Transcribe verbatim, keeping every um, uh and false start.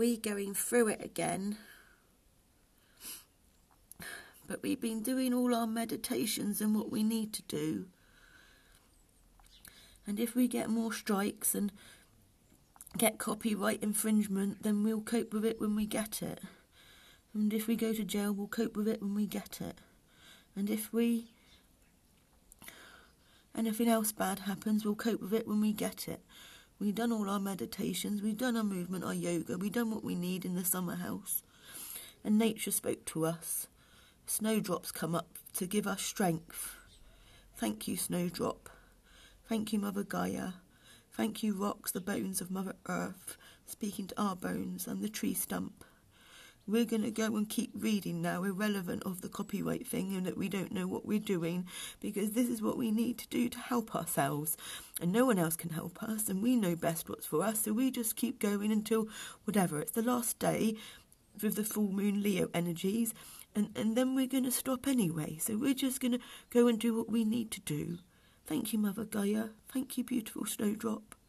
we going through it again. But we've been doing all our meditations and what we need to do. And if we get more strikes and get copyright infringement, then we'll cope with it when we get it. And if we go to jail, we'll cope with it when we get it. And if we... anything else bad happens, we'll cope with it when we get it. We've done all our meditations, we've done our movement, our yoga, we've done what we need in the summer house. And nature spoke to us. Snowdrops come up to give us strength. Thank you, Snowdrop. Thank you, Mother Gaia. Thank you, rocks, the bones of Mother Earth, speaking to our bones and the tree stump. We're going to go and keep reading now, irrelevant of the copyright thing and that we don't know what we're doing, because this is what we need to do to help ourselves. And no one else can help us, and we know best what's for us, so we just keep going until whatever. It's the last day with the full moon Leo energies, and, and then we're going to stop anyway. So we're just going to go and do what we need to do. Thank you, Mother Gaia. Thank you, beautiful Snowdrop.